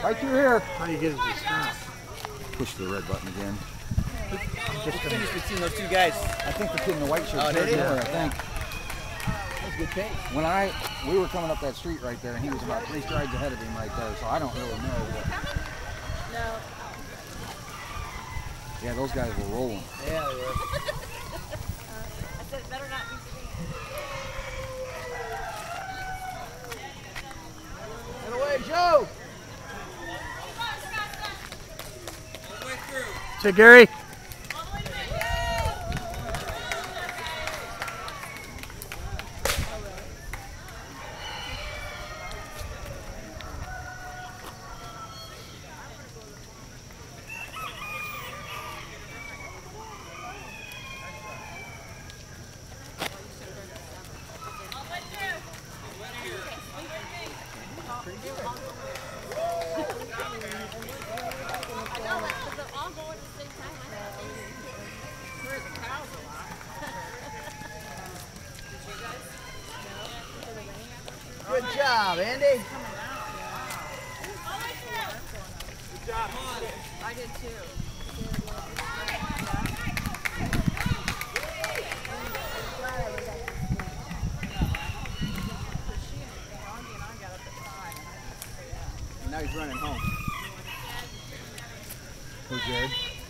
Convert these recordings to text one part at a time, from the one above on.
Right through here. How do you get it to stop? Push the red button again. Just finished between those two guys. I think the kid in the white shirt. Oh, did he? I think. That's a good pace. When we were coming up that street right there, and he was about 3 strides ahead of him right there, so I don't really know. But No. yeah, those guys were rolling. Yeah, they were. I said it better not be seen. Get away, Joe! Say, Gary. Good job, Andy. Good job. I did too. Now he's running home. Who's Jared?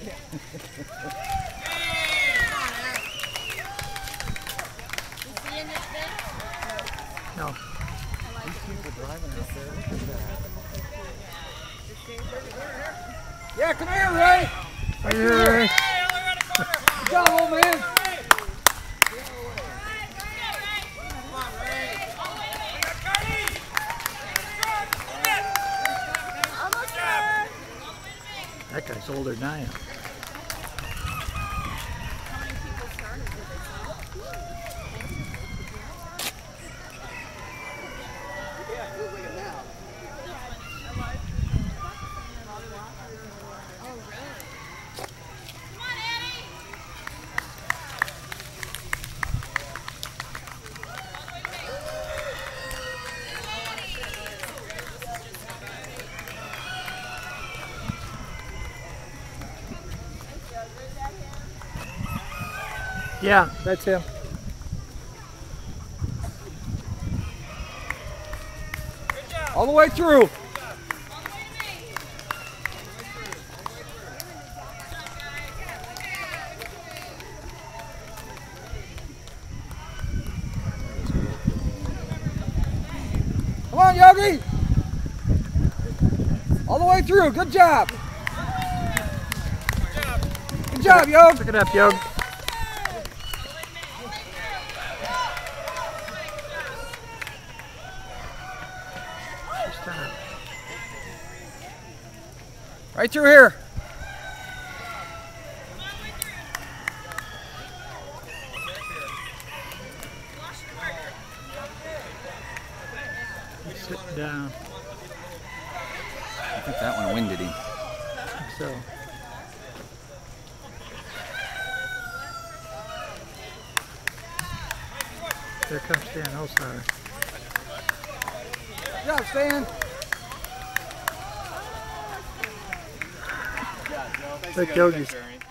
No. These people driving out there. Look at that. Yeah, come here, Ray. Right here, Ray. Good job, old man. That guy's older than I am. Yeah, that's him. All the way through. Come on, Yogi. All the way through. Good job. Good job, Yogi. Pick it up, Yogi. Right through here. Sit down. I think that one winded him. So. There comes Stan Osar. Good job, Stan. Take Yogi's.